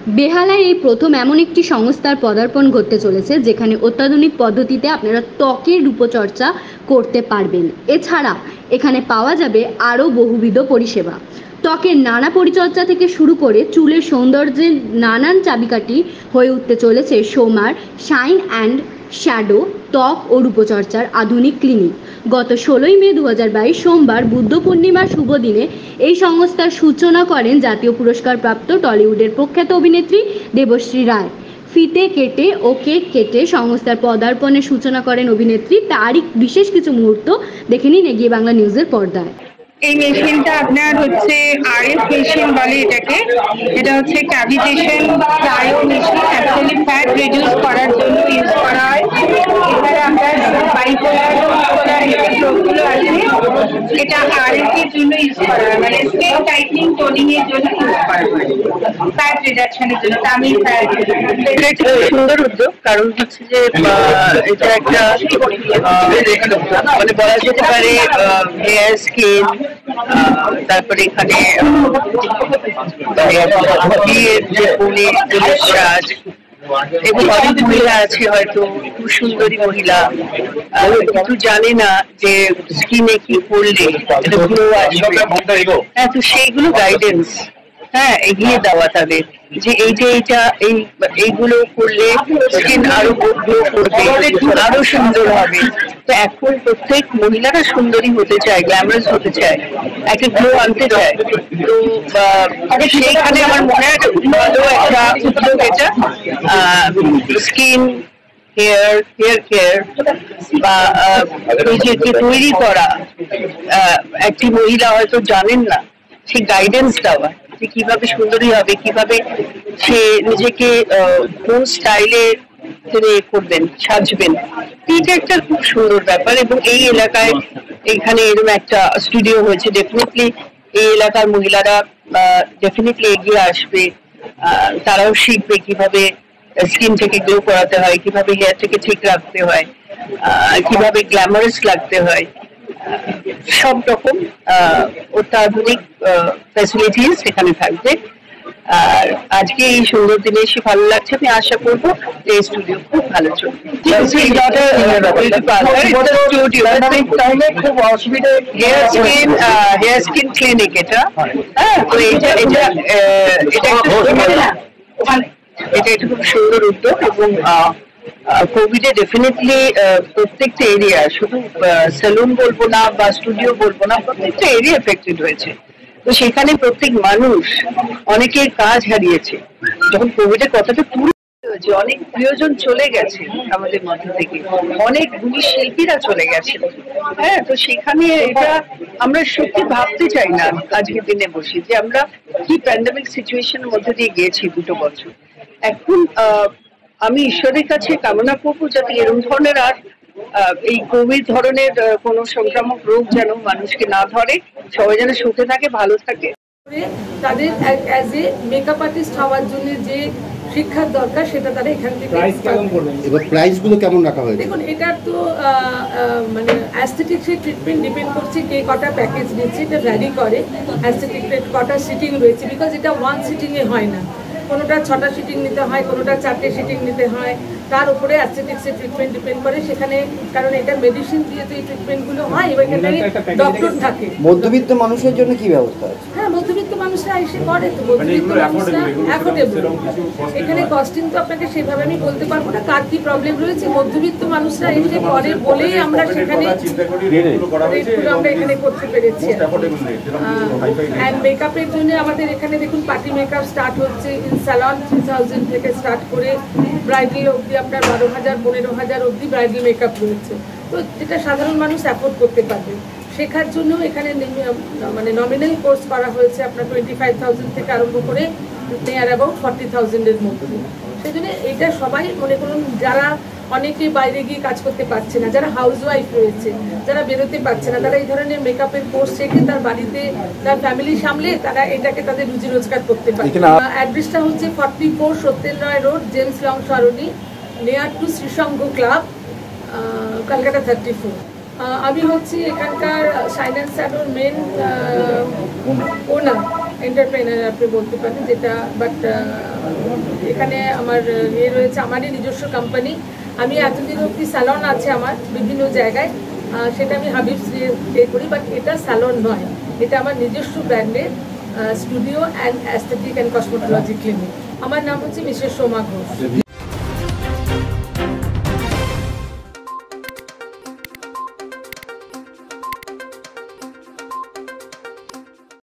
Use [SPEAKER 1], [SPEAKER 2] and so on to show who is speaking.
[SPEAKER 1] বেহালায় এই প্রথম এমন একটি সংস্থার পদার্পণ ঘটতে চলেছে যেখানে অত্যাধুনিক পদ্ধতিতে আপনারা ত্বকের রূপচর্চা করতে পারবেন। এছাড়া এখানে পাওয়া যাবে আরও বহুবিধ পরিষেবা। ত্বকের নানা পরিচর্যা থেকে শুরু করে চুলের সৌন্দর্যের নানান চাবিকাঠি হয়ে উঠতে চলেছে সোমার শাইন অ্যান্ড শ্যাডো ত্বক ও রূপচর্চার আধুনিক ক্লিনিক। গত 16ই মে 2022 সোমবার বুদ্ধ পূর্ণিমার শুভ দিনে এই সংস্থার সূচনা করেন জাতীয় পুরস্কারপ্রাপ্ত টলিউডের প্রখ্যাত অভিনেত্রী দেবশ্রী রায়। ফিতে কেটে ও কেক কেটে সংস্থার পদার্পণের সূচনা করেন অভিনেত্রী। তারই বিশেষ কিছু মুহূর্ত দেখে নিন এগিয়ে বাংলা নিউজের পর্দায়।
[SPEAKER 2] এই মেশিনটা আপনার হচ্ছে আরএফ মেশিন বলে এটাকে। এটা হচ্ছে cavitation cryo machine, actually fat reduce করার জন্য ইউজ করা হয়। এখানে আপনার বাইপোলার রোগগুলো আছে, এটা আরএফ এর জন্য ইউজ করা হয়, মানে স্কিন টাইটনিং টোনিং এর জন্য ইউজ করা হয়, ফ্যাট রিডাকশনের জন্য। তামিল ফ্যাট এটা একটা সুন্দর উদ্যোগ, কারণ হচ্ছে যে এটা একটা মানে বলা যেতে পারে হেয়ার স্কিন, তারপরে এখানে বিয়ের যে কনের সাজ, এবং অনেক মহিলা আছে হয়তো খুব সুন্দরী মহিলা কিন্তু জানে না যে স্কিনে কি করলে এটা গ্লো আসবে। হ্যাঁ, তো সেইগুলো গাইডেন্স এগিয়ে দেওয়া তাদের, যে এইগুলো করলে স্কিন আরো গ্লো করবে, আরো সুন্দর হবে। তো এখন প্রত্যেক মহিলারা সুন্দরী হতে চায়, গ্ল্যামারাস হতে চায়, একটা গ্লো আনতে চায়। তো সেইখানে আমার মনে হয় একটা ভালো একটা উদ্যোগ এটা, স্কিন হেয়ার কেয়ার বা নিজেকে তৈরি করা। একটি মহিলা হয়তো জানেন না, সেই গাইডেন্স দেওয়া যে কিভাবে সুন্দরী হবে, কিভাবে সে নিজেকে কোন স্টাইলে তিনি করবেন, সাজবেন। এটা একটা খুব সুন্দর ব্যাপার, এবং এই এলাকায় এখানে এরকম একটা স্টুডিও হয়েছে। ডেফিনেটলি এই এলাকার মহিলারা ডেফিনেটলি এগিয়ে আসবে, তারাও শিখবে কিভাবে স্কিন থেকে গ্লো করাতে হয়, কিভাবে হেয়ার থেকে ঠিক রাখতে হয়, কিভাবে গ্ল্যামারাস লাগতে হয়। সব রকম অত্যাধুনিক ফ্যাসিলিটিস এখানে থাকবে। আর আজকে এই সুন্দর দিনে এসে ভালো লাগছে। আমি আশা করবো যে এই স্টুডিও খুব ভালো চলবে। হেয়ার স্কিন ক্লিনিক এটা। তো এটা একটা খুব সুন্দর উদ্যোগ, এবং কোভিডে ডেফিনেটলি প্রত্যেকটা এরিয়া, শুধু সেলুন বলবো না বা স্টুডিও বলবো না, প্রত্যেকটা এরিয়া এফেক্টেড হয়েছে। তো সেখানে প্রত্যেক মানুষ অনেকের কাজ হারিয়েছে। যখন কোভিডের কথাটা তুলে হয়েছে, অনেক প্রিয়জন চলে গেছে আমাদের মধ্য থেকে, অনেক গুণী শিল্পীরা চলে গেছে। হ্যাঁ, তো সেখানে এটা আমরা সত্যি ভাবতে চাই না আজকের দিনে বসে, যে আমরা কি প্যান্ডামিক সিচুয়েশনের মধ্যে দিয়ে গিয়েছি 2 বছর। এখন আমি ঈশ্বরের কাছে কামনা করবো যাতে এরকম ধরনের আর এই কোভিড ধরনের কোনো সংক্রামক রোগ যেন মানুষকে না ধরে, সবাই যেন সুখে থাকে, ভালো থাকে।
[SPEAKER 3] তাদের অ্যাজ এ মেকআপ আর্টিস্ট হওয়ার জন্য যে শিক্ষার দরকার সেটা তারা এখান থেকে।
[SPEAKER 4] এবার প্রাইসগুলো কেমন রাখা হয়েছে?
[SPEAKER 3] দেখুন, এটা তো মানে অ্যাস্থেটিক্সের ট্রিটমেন্ট ডিপেন্ড করছে কে কটা প্যাকেজ নিচ্ছে, এটা ভ্যারি করে। অ্যাস্থেটিকের কটা সিটিং রয়েছে, বিকজ এটা 1 সিটিংয়ে হয় না, কোনোটা 6টা সিটিং নিতে হয়, কোনোটা 4টে সিটিং নিতে হয়। তার উপরে অ্যাস্থেটিক্সের ট্রিটমেন্ট ডিপেন্ড করে সেখানে, কারণ এটা মেডিসিন দিয়ে তো এই ট্রিটমেন্টগুলো হয়, এবং এখানে ডক্টর থাকে।
[SPEAKER 4] মধ্যবিত্ত মানুষের জন্য কি ব্যবস্থা আছে?
[SPEAKER 3] হ্যাঁ, মধ্যবিত্ত মানুষরা এসে করে, তো মধ্যবিত্ত মানুষরা অ্যাফোর্ডেবল। এখানে কস্টিং তো আপনাকে সেভাবে আমি বলতে পারবো না কার কি প্রবলেম রয়েছে। মধ্যবিত্ত মানুষরা এসে করে বলেই আমরা সেখানে আমরা এখানে করতে পেরেছি। অ্যান্ড মেকআপের জন্য আমাদের এখানে দেখুন পার্টি মেকআপ স্টার্ট হচ্ছে ইন স্যালন 3000 থেকে স্টার্ট করে ব্রাইডাল অবধি আপনার 12,000 15,000 অবধি ব্রাইডাল মেকআপ রয়েছে। তো যেটা সাধারণ মানুষ অ্যাফোর্ড করতে পারবে, শেখার জন্য এখানে মানে নমিনাল কোর্স করা হয়েছে আপনার 25,000 থেকে আরম্ভ করে নিয়ার অ্যাবাউট 40,000-এর মধ্যে। সেই জন্য এটা সবাই মনে করুন, যারা অনেকে বাইরে গিয়ে কাজ করতে পারছে না, যারা হাউসওয়াইফ রয়েছে, যারা বেরোতে পারছে না, তারা এই ধরনের মেকআপের কোর্স শিখে তার বাড়িতে তার ফ্যামিলি সামলে তারা এটাকে তাদের রুজি রোজগার করতে পারে। অ্যাড্রেসটা হচ্ছে 44 Satyen Roy road, James Long Sarani, near to Srisangha club, Kolkata 34। আমি হচ্ছি এখানকার শাইন অ্যান্ড শ্যাডোর মেন ওনার। এন্টারপ্রেনার আপনি বলতে পারেন, যেটা বাট এখানে আমার রয়েছে আমারই নিজস্ব কোম্পানি। আমি এতদিন অব্দি স্যালন আছে আমার বিভিন্ন জায়গায়, সেটা আমি হাবিবস পে করি, বাট এটা স্যালন নয়, এটা আমার নিজস্ব ব্র্যান্ডের studio and aesthetic and cosmetology clinic. আমার নাম হচ্ছে মিসেস সোমা ঘোষ।